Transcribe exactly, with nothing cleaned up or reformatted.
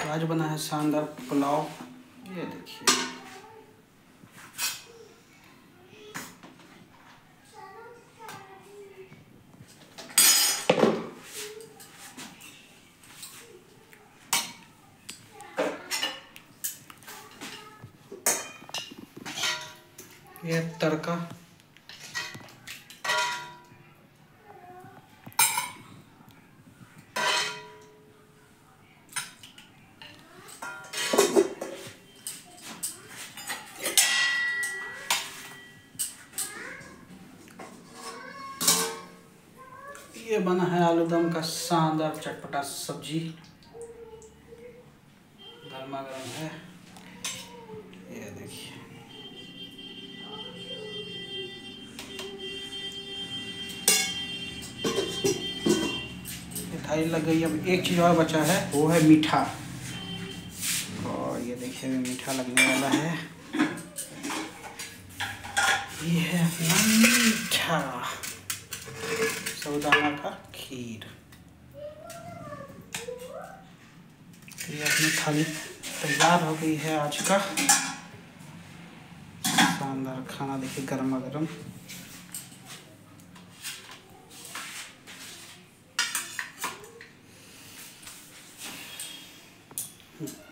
आज बना है शानदार पुलाव। ये देखिए, ये तड़का, ये बना है आलू दम का शानदार चटपटा सब्जी, गर्मा गर्म है। ये देखिए, मिठाई लग गई। अब एक चीज़ और बचा है, वो है मीठा। और ये देखिए मीठा लगने वाला है। ये है अपना मीठा साबूदाना का खीर। ये अपनी थाली तैयार हो गई है आज का शानदार खाना। देखिए गर्मा गर्म।